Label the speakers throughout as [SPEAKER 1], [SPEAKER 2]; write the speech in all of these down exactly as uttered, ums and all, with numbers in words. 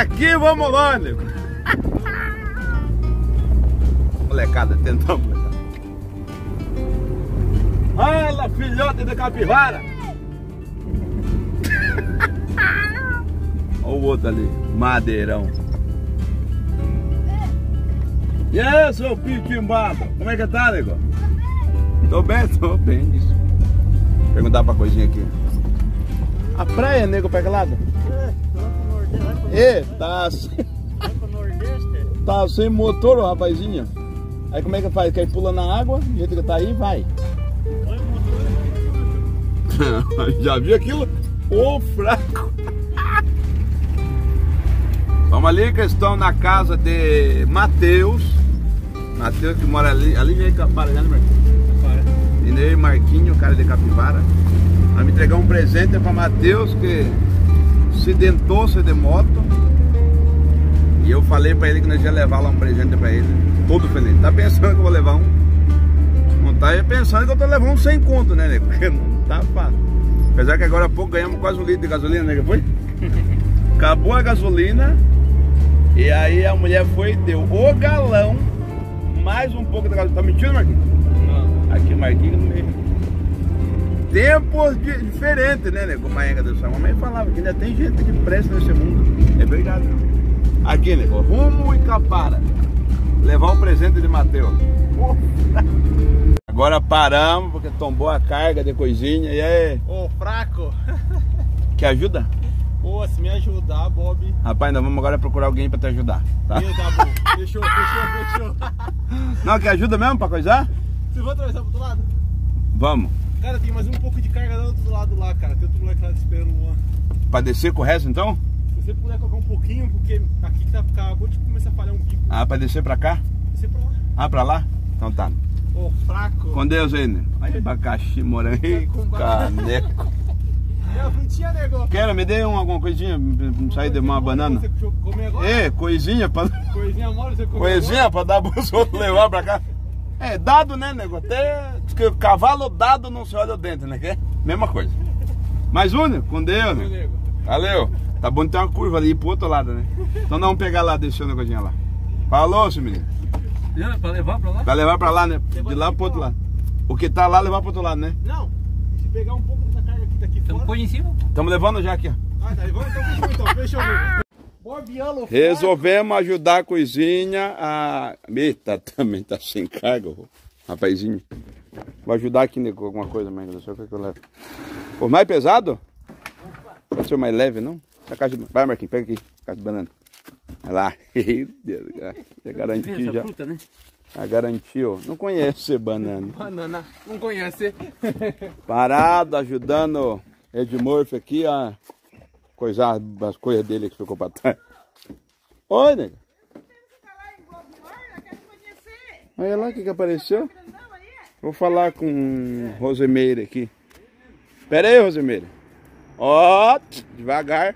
[SPEAKER 1] aqui, vamos lá, nego. Molecada, tentamos. Fala, filhote da capivara. Olha o outro ali, madeirão. E aí, seu pitimbado? Como é que tá, nego? Tô bem, tô bem. Isso. Perguntar pra coisinha aqui. A praia, nego, pra que lado? É, tá sem... tá sem motor, o rapazinho. Aí como é que faz? Quer pula na água, do jeito que tá aí, vai. Já viu aquilo? Ô, fraco. Vamos ali que estão na casa de Matheus. Matheus que mora ali, ali já é Capivara, né, Marquinhos? E Marquinho, cara de Capivara. Vai me entregar um presente para Matheus que acidentou-se de moto. E eu falei para ele que nós ia levar lá um presente para ele. Todo feliz. Tá pensando que eu vou levar um? Não tá pensando que eu tô levando um sem conto, né, nego? Porque não tá fácil. Apesar que agora há pouco ganhamos quase um litro de gasolina, né? Que foi? Acabou a gasolina. E aí a mulher foi e deu o galão, mais um pouco da gasolina. Tá mentindo, Marquinhos? Não. Aqui o Marquinhos no meio. Tempos de, diferentes, né, nego? Maenga do céu. A mamãe falava que ainda tem gente que presta nesse mundo. É verdade. Aqui, nego, rumo e Capara. Levar um presente de Matheus. Agora paramos porque tombou a carga de coisinha. E aí?
[SPEAKER 2] Ô, fraco.
[SPEAKER 1] Quer ajuda?
[SPEAKER 2] Pô, se me ajudar, Bob.
[SPEAKER 1] Rapaz, nós vamos agora procurar alguém pra te ajudar, tá?
[SPEAKER 2] Meu, tá bom. Fechou, fechou, fechou.
[SPEAKER 1] Não, quer ajuda mesmo pra coisar?
[SPEAKER 2] Vocês vão atravessar pro outro lado?
[SPEAKER 1] Vamos.
[SPEAKER 2] Cara, tem mais um pouco de carga do outro lado lá, cara. Tem outro moleque lá esperando uma.
[SPEAKER 1] Pra descer com o resto, então?
[SPEAKER 2] Se você puder colocar um pouquinho, porque aqui que tá, acabou de começar a falhar um bico.
[SPEAKER 1] Ah, pra descer pra cá?
[SPEAKER 2] Descer pra lá.
[SPEAKER 1] Ah, pra lá? Então tá.
[SPEAKER 2] Ô, fraco.
[SPEAKER 1] Com Deus aí, né? Olha abacaxi, morango, caneco.
[SPEAKER 2] É a frutinha, nego.
[SPEAKER 1] Quero, me dê um, alguma coisinha pra sair de uma banana.
[SPEAKER 2] Você comer agora?
[SPEAKER 1] É, coisinha pra...
[SPEAKER 2] Coisinha mole, você come
[SPEAKER 1] Coisinha pra dar pros outros levar pra cá. É, dado, né, nego? Até que o cavalo dado não se olha o dente, né? Que é? Mesma coisa. Mais um, né? Com Deus, né? Valeu. Tá bom de ter uma curva ali pro outro lado, né? Então nós vamos pegar lá, deixando a coisinha lá. Falou, seu menino.
[SPEAKER 2] Pra levar pra lá?
[SPEAKER 1] Pra levar pra lá, né? De lá pro outro lado. O que tá lá, levar pro outro lado, né?
[SPEAKER 2] Não. Se pegar um pouco dessa carga aqui, daqui fora.
[SPEAKER 3] Põe em cima.
[SPEAKER 1] Estamos levando já aqui, ó.
[SPEAKER 2] Ah, tá levando? Então fechou, então. Fechou, nego. Borbiano,
[SPEAKER 1] Resolvemos ajudar a coisinha a... Eita, também tá sem carga, o rapazinho. Vou ajudar aqui, nego, alguma coisa, mas não sei o que eu levo. Pô, mais pesado? Pode ser mais leve, não? Essa caixa de... Vai, Marquinhos, pega aqui. Caixa de banana. Vai lá. Já garanti já.
[SPEAKER 3] Fruta, né?
[SPEAKER 1] Já garantiu. Não conhece banana.
[SPEAKER 2] Banana, não conhece.
[SPEAKER 1] Parado, ajudando Edmorfo aqui a coisar as coisas dele que ficou pra trás. Oi, nega. Olha lá o que, que apareceu. Vou falar com Rosemeira aqui. Pera aí, Rosemeira. Ó, devagar.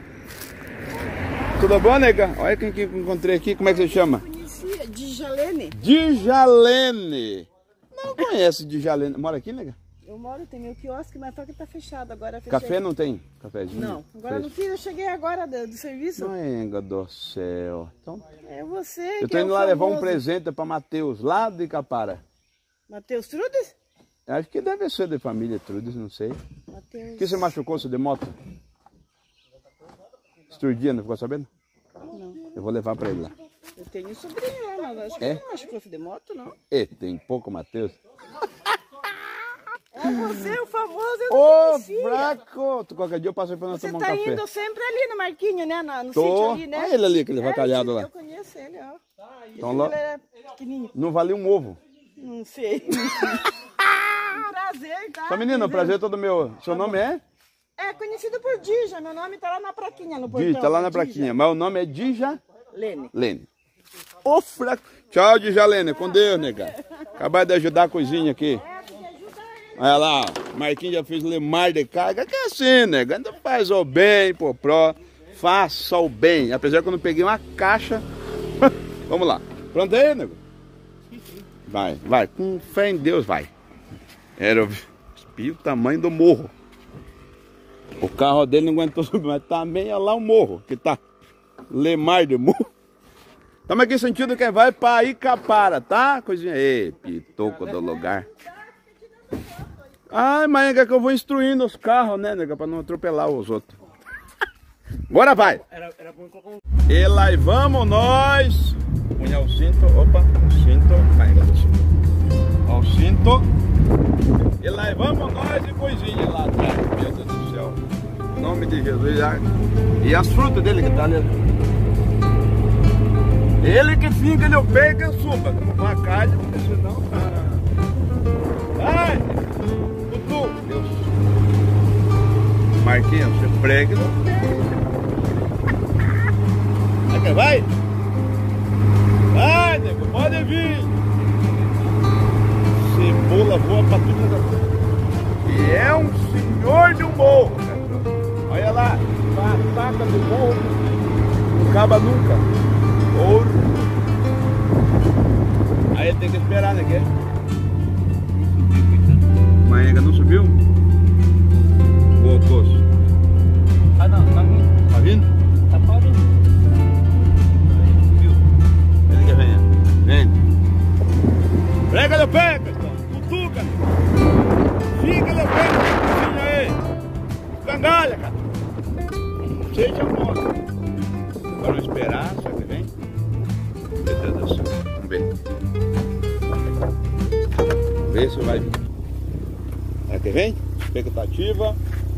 [SPEAKER 1] Tudo bom, nega? Olha quem que encontrei aqui. Como é que você chama?
[SPEAKER 4] Djalene.
[SPEAKER 1] Djalene. Não conhece Djalene. Mora aqui, nega?
[SPEAKER 4] Eu moro, tem meu quiosque, mas só que tá fechado agora. Fechei.
[SPEAKER 1] Café não tem? Cafézinho?
[SPEAKER 4] Não, agora não fiz, eu cheguei agora do, do serviço.
[SPEAKER 1] Mãe do céu. Então,
[SPEAKER 4] é você
[SPEAKER 1] eu
[SPEAKER 4] que
[SPEAKER 1] tô
[SPEAKER 4] é
[SPEAKER 1] indo
[SPEAKER 4] o
[SPEAKER 1] lá levar um
[SPEAKER 4] famoso.
[SPEAKER 1] presente pra Matheus, lá de Capara.
[SPEAKER 4] Matheus Trudes?
[SPEAKER 1] Acho que deve ser de família Trudes, não sei.
[SPEAKER 4] Matheus...
[SPEAKER 1] Por que você machucou-se de moto? Esturdia, não ficou sabendo?
[SPEAKER 4] Não.
[SPEAKER 1] Eu vou levar pra ele lá.
[SPEAKER 4] Eu tenho sobrinho lá, mas acho que
[SPEAKER 1] É?
[SPEAKER 4] não acho que fosse de moto, não.
[SPEAKER 1] E tem pouco, Matheus.
[SPEAKER 4] É você, o famoso, eu
[SPEAKER 1] Ô,
[SPEAKER 4] não conhecia.
[SPEAKER 1] fraco! Tu, qualquer dia eu passo aí pra nós
[SPEAKER 4] Você
[SPEAKER 1] tomar um
[SPEAKER 4] tá
[SPEAKER 1] café.
[SPEAKER 4] indo sempre ali no Marquinho, né? No, no
[SPEAKER 1] Tô.
[SPEAKER 4] sítio ali, né?
[SPEAKER 1] Olha ele ali, aquele vacalhado
[SPEAKER 4] é,
[SPEAKER 1] lá.
[SPEAKER 4] Eu conheço ele, ó.
[SPEAKER 1] Então,
[SPEAKER 4] Ele
[SPEAKER 1] lá...
[SPEAKER 4] é pequenininho.
[SPEAKER 1] Não valia um ovo.
[SPEAKER 4] Não sei. Prazer, tá?
[SPEAKER 1] Só menina, o prazer é todo meu. Seu nome é?
[SPEAKER 4] É conhecido por Dija, meu nome tá lá na plaquinha, no portão.
[SPEAKER 1] Dija, tá lá na
[SPEAKER 4] Dija.
[SPEAKER 1] plaquinha. Mas o nome é Dija
[SPEAKER 4] Lene.
[SPEAKER 1] Lene. Ô, fraco. Tchau, Djalene. Com Deus, nega. Acabar de ajudar a coisinha aqui. Olha lá, ó. Marquinhos já fez lemar de carga. Que é assim, nega. Ainda faz o bem, pô, pró. Faça o bem. Apesar que eu não peguei uma caixa. Vamos lá. Pronto aí, nego? Vai, vai. Com fé em Deus, vai. Era o tamanho do morro. O carro dele não aguentou subir, mas também é lá o morro que tá. Lemar de Mu. Estamos aqui sentindo quem vai para Icapara, tá? Coisinha. Ei, pitoco do lugar. Ai, mas é que eu vou instruindo os carros, né, nega? Pra não atropelar os outros. Bora, vai!
[SPEAKER 2] Era, era bom colocar um...
[SPEAKER 1] E lá vamos nós! Punha o cinto, opa, o cinto, carrega o cinto. Ó, o cinto. E lá vamos nós e coisinha lá atrás. Meu Deus do céu. Em nome de Jesus. Já. E as frutas dele que tá ali. Ele que finca, ele pega e suba. Com a carne, porque senão. Vai! Tutu! Deus. Marquinhos, você prega e não pega. Vai! Vai, nego, pode vir! Cebola voa pra tudo. E é um senhor de um morro. Olha lá, batata do morro. Não acaba nunca. Ouro. Aí tem que esperar, né? Mas ainda não subiu? Voltou.
[SPEAKER 2] Ah, não, tá vindo.
[SPEAKER 1] Tá vindo?
[SPEAKER 2] Tá pra vir.
[SPEAKER 1] Vem. Prega no pé, pessoal. Cutuca. Fica no pé. Fica aí. Cangalha, cara. Seja bom. Vamos esperar. Será que vem? Meu Deus do céu. Vamos ver. Vamos ver se vai vir. Será que vem? Expectativa.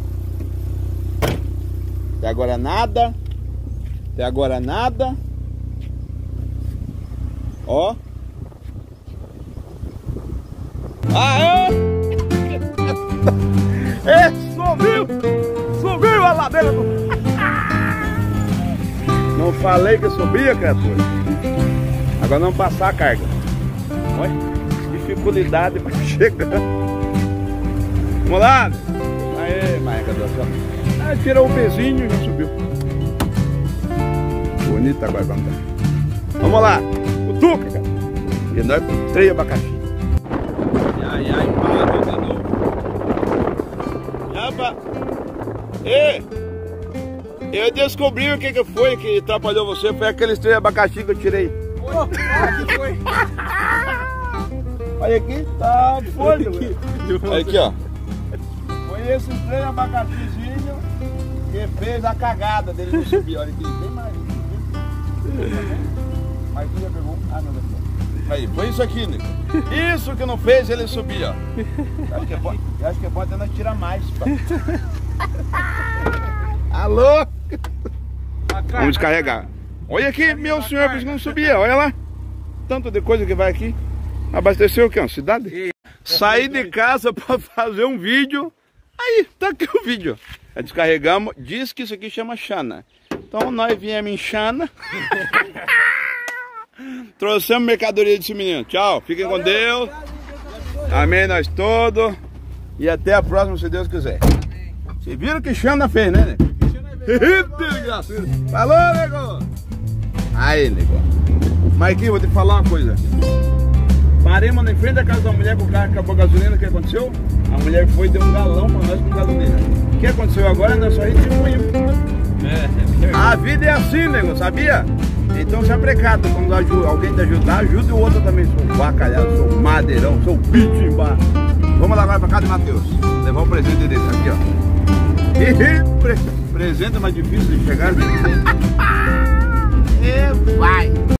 [SPEAKER 1] Até agora nada. Até agora nada. Ó. Aê! É, subiu! Subiu a ladeira do... Não falei que subia, criatura. Agora vamos passar a carga. Olha, dificuldade para chegar. Vamos lá! Aê, Maica do céu. Ah, tirou o pezinho e já subiu. Bonita agora vamos dar. Vamos lá! Cutuca, cara. E nós três abacaxi. Ai, ai, parou de novo. Japa. Ei! Eu descobri o que que foi que atrapalhou você. Foi aqueles três abacaxi que eu tirei.
[SPEAKER 2] Oh, que foi?
[SPEAKER 1] Olha aqui, tá folha. Olha aqui, ó. Foi esses três abacaxizinhos que fez a cagada dele não subir. Olha aqui, tem mais. Mas aqui já pegou. Ah, não, não. Aí, foi isso aqui, Nico. Isso que não fez ele subir, ó. Acho que é bom, acho que é bom até nós tirar mais, pá. Alô? Vamos descarregar. Olha aqui, meu senhor, por isso que não subia, olha lá. Tanto de coisa que vai aqui. Abasteceu o que? Uma cidade? Saí de casa para fazer um vídeo. Aí, tá aqui o vídeo. Aí descarregamos, diz que isso aqui chama chana. Então nós viemos em chana. Trouxemos mercadoria desse menino. Tchau, fiquem com Deus. Amém, nós todos. E até a próxima, se Deus quiser. Vocês viram que Xana fez, né, nego? Falou, nego! Aí, nego. Marquinhos, vou te falar uma coisa. Paremos em frente da casa da mulher com o carro acabou a gasolina. O que aconteceu? A mulher foi e deu um galão pra nós com gasolina. O que aconteceu agora? Nós só retribuímos. A vida é assim, nego, sabia? Então se aprecata, quando alguém te ajudar, ajude o outro também. Sou bacalhau, sou madeirão, sou pitimba. Vamos lá agora pra casa de Matheus. Levar o presente dele aqui, ó. Pre presente mais difícil de chegar. E vai!